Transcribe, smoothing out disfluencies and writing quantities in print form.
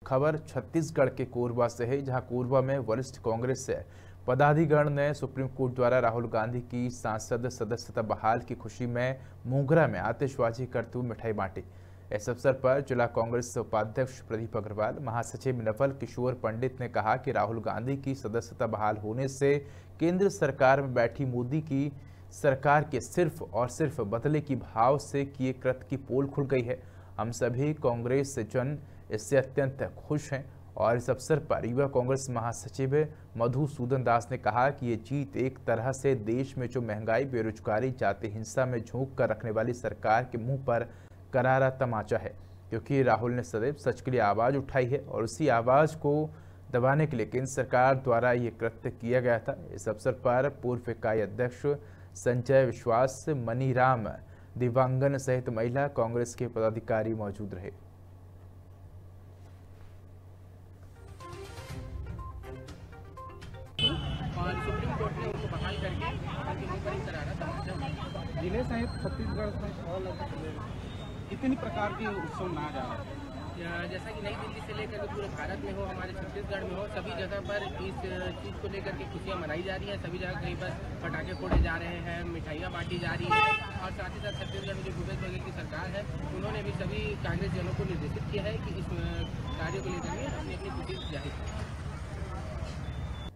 खबर छत्तीसगढ़ के कोरबा से है, जहां कोरबा में वरिष्ठ कांग्रेस पदाधिकारी ने सुप्रीम कोर्ट द्वारा राहुल गांधी की सांसद सदस्यता बहाल की खुशी में मोगरा में आतिशबाजी करते हुए मिठाई बांटी। इस अवसर पर जिला कांग्रेस उपाध्यक्ष प्रदीप अग्रवाल, महासचिव नवल किशोर पंडित ने कहा कि राहुल गांधी की सदस्यता बहाल होने से केंद्र सरकार में बैठी मोदी की सरकार के सिर्फ और सिर्फ बदले की भाव से किए कृत्य की पोल खुल गई है। हम सभी कांग्रेस जन इससे अत्यंत खुश हैं। और इस अवसर पर युवा कांग्रेस महासचिव मधुसूदन दास ने कहा कि ये जीत एक तरह से देश में जो महंगाई, बेरोजगारी, जाति हिंसा में झोंक कर रखने वाली सरकार के मुंह पर करारा तमाचा है, क्योंकि राहुल ने सदैव सच के लिए आवाज उठाई है और उसी आवाज को दबाने के लिए केंद्र सरकार द्वारा ये कृत्य किया गया था। इस अवसर पर पूर्व इकाई अध्यक्ष संजय विश्वास, मनीराम दिवांगन सहित महिला कांग्रेस के पदाधिकारी मौजूद रहे। और सुप्रीम कोर्ट ने उनको बहाल करके उनके मुंह पर ही करारा तमाचा। जिले सहित छत्तीसगढ़ में कितनी प्रकार के उत्सव मनाया जा रहा है? जैसा कि नई दिल्ली से लेकर के पूरे भारत में हो, हमारे छत्तीसगढ़ में हो, सभी जगह पर इस चीज़ को लेकर के खुशियाँ मनाई जा रही हैं। सभी जगह कहीं पर पटाखे फोड़े जा रहे हैं, मिठाइयाँ बांटी जा रही हैं। और साथ ही साथ छत्तीसगढ़ में जो भूपेश बघेल की सरकार है, उन्होंने भी सभी कांग्रेस जनों को निर्देशित किया है कि इस कार्य को लेकर के अपनी अपनी खुशी जाहिर करें।